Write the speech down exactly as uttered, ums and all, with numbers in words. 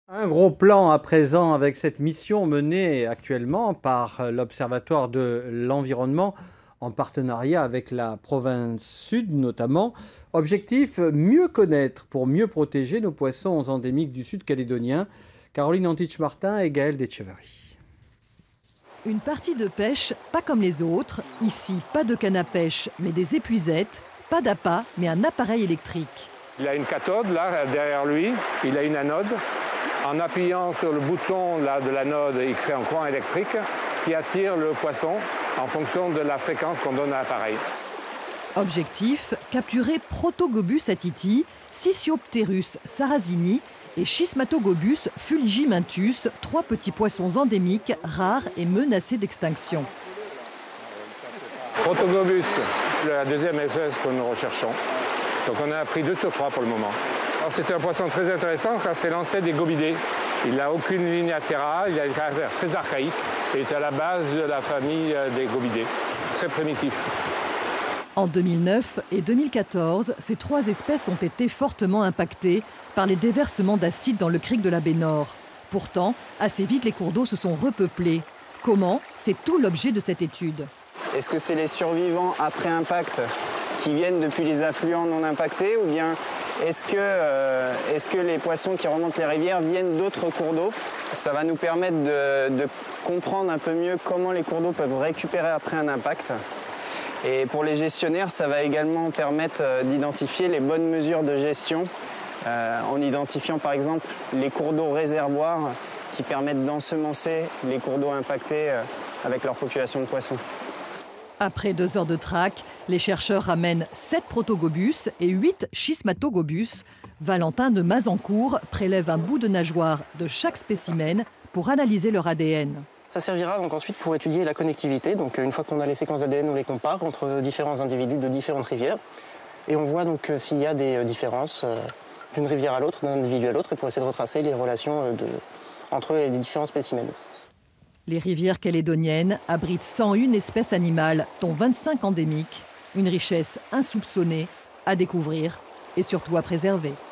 Un gros plan à présent avec cette mission menée actuellement par l'Observatoire de l'environnement en partenariat avec la province sud notamment. Objectif, mieux connaître pour mieux protéger nos poissons endémiques du sud calédonien. Caroline Antich-Martin et Gaël Detcheverry. Une partie de pêche, pas comme les autres. Ici, pas de canne à pêche, mais des épuisettes. Pas d'appât, mais un appareil électrique. Il a une cathode là, derrière lui. Il a une anode. En appuyant sur le bouton là, de l'anode, il crée un courant électrique qui attire le poisson en fonction de la fréquence qu'on donne à l'appareil. Objectif, capturer Protogobus atiti, Scythiopterus sarrazini et Schismatogobus fuligimintus, trois petits poissons endémiques, rares et menacés d'extinction. Protogobus, la deuxième espèce que nous recherchons. Donc on a pris deux sur trois pour le moment. C'est un poisson très intéressant car c'est l'ancêtre des gobidés. Il n'a aucune ligne latérale, il a un caractère très archaïque et est à la base de la famille des gobidés. Très primitif. En deux mille neuf et deux mille quatorze, ces trois espèces ont été fortement impactées par les déversements d'acide dans le crick de la baie Nord. Pourtant, assez vite, les cours d'eau se sont repeuplés. Comment? C'est tout l'objet de cette étude. Est-ce que c'est les survivants après impact qui viennent depuis les affluents non impactés ou bien est-ce que, euh, est-ce que les poissons qui remontent les rivières viennent d'autres cours d'eau? Ça va nous permettre de, de comprendre un peu mieux comment les cours d'eau peuvent récupérer après un impact. Et pour les gestionnaires, ça va également permettre d'identifier les bonnes mesures de gestion euh, en identifiant par exemple les cours d'eau réservoirs qui permettent d'ensemencer les cours d'eau impactés euh, avec leur population de poissons. Après deux heures de traque, les chercheurs ramènent sept Protogobus et huit Schismatogobus. Valentin de Mazancourt prélève un bout de nageoire de chaque spécimen pour analyser leur A D N. Ça servira donc ensuite pour étudier la connectivité. Donc une fois qu'on a les séquences A D N, on les compare entre différents individus de différentes rivières. Et on voit donc s'il y a des différences d'une rivière à l'autre, d'un individu à l'autre, et pour essayer de retracer les relations de, entre les différents spécimens. Les rivières calédoniennes abritent cent une espèces animales, dont vingt-cinq endémiques. Une richesse insoupçonnée à découvrir et surtout à préserver.